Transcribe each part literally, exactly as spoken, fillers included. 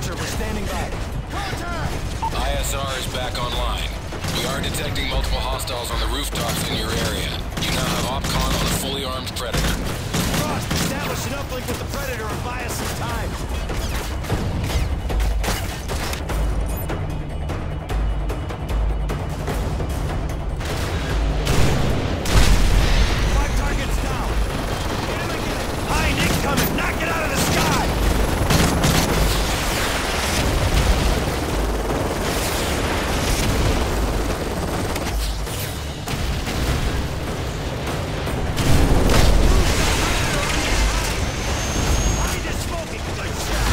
Roger, we're standing by. I S R is back online. We are detecting multiple hostiles on the rooftops in your area. You now have OpCon on a fully armed Predator. Frost, establish an uplink with the Predator and buy us some time. Five targets down. Hit him again. Hind incoming. Knock it out of the sky. Hind is smoking. Good shot.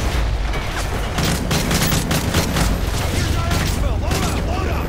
Here's our exfil. Load up, load up.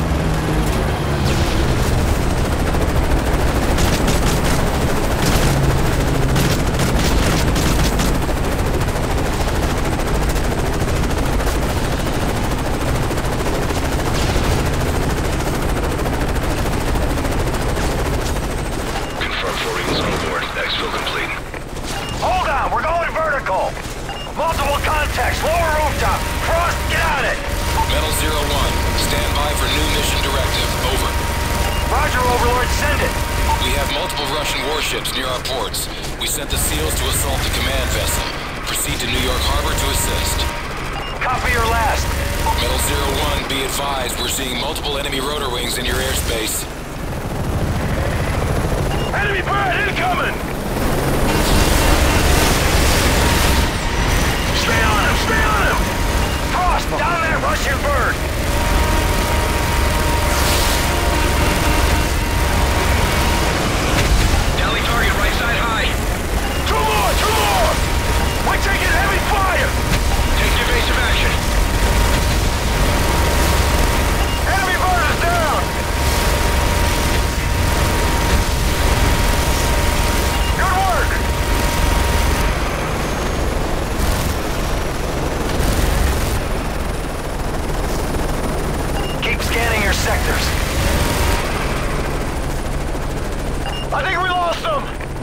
Confirm four Eagles on board. Exfil complete. Hold on, we're going vertical. Multiple contacts, lower rooftop. Frost, get on it. Metal Zero One, stand by for new mission directive. Over. Roger, Overlord, send it. We have multiple Russian warships near our ports. We sent the SEALs to assault the command vessel. Proceed to New York Harbor to assist. Copy your last. Metal Zero One, be advised, we're seeing multiple enemy rotor wings in your airspace. Enemy bird incoming. Stay on him, stay on him. Frost, down that Russian bird. Tally target right side high. Two more, two more. We're taking heavy fire. Take evasive action. Enemy bird is down. Good work. Keep scanning your sectors. I think we lost them.